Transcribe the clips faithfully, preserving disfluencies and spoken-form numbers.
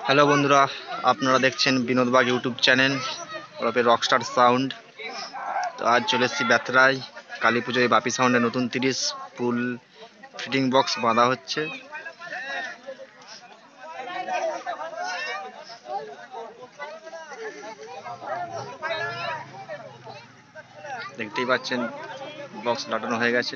Hello বন্ধুরা, আপনারা দেখছেন বিনোদবাগ ইউটিউব চ্যানেল ওরফে রকস্টার সাউন্ড। তো আজ চলে এসেছি বেতরায় কালী পুজোয় বাপি সাউন্ডের নতুন তিরিশ ফুল ফিটিং বক্স বাঁধা হচ্ছে। দেখতেই পাচ্ছেন বক্স লাগানো হয়ে গেছে।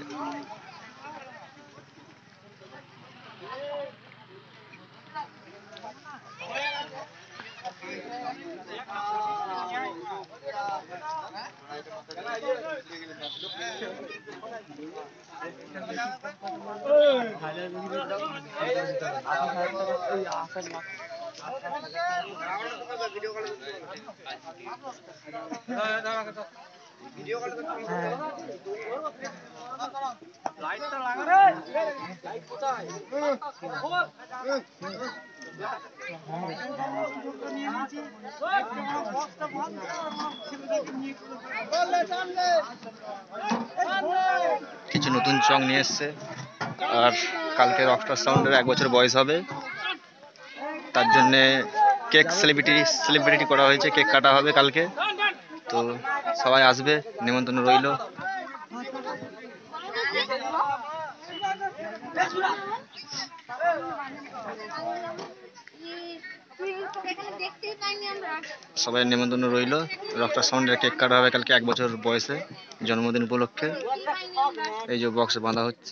লাইটটা লাগা রে, লাইট কোথায়? কিছু নতুন চং নিয়ে এসছে, আর কালকে রকস্টার সাউন্ডের এক বছর বয়স হবে, তার জন্যে কেক সেলিব্রিটি সেলিব্রিটি করা হয়েছে। কেক কাটা হবে কালকে, তো সবাই আসবে, নিমন্ত্রণ রইল। সবাই নিমন্ত্রণ রইল। রকস্টার সাউন্ডের কেক কাটা হবে কালকে এক বছর বয়সে, জন্মদিন উপলক্ষে। এই যে বক্স বাঁধা হচ্ছে।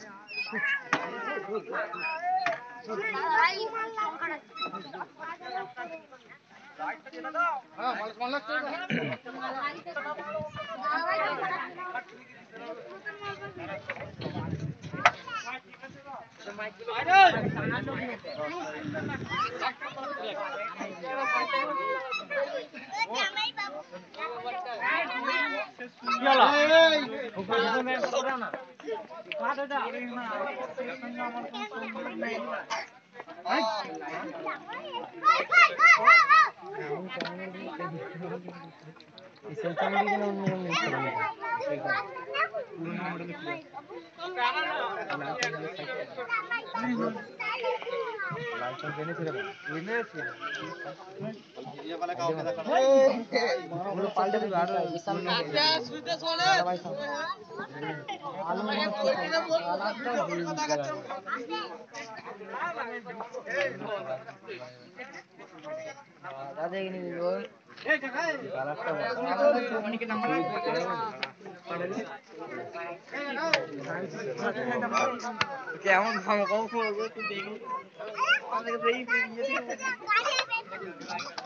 কেমন ভালো কম করবো তুই দেখি।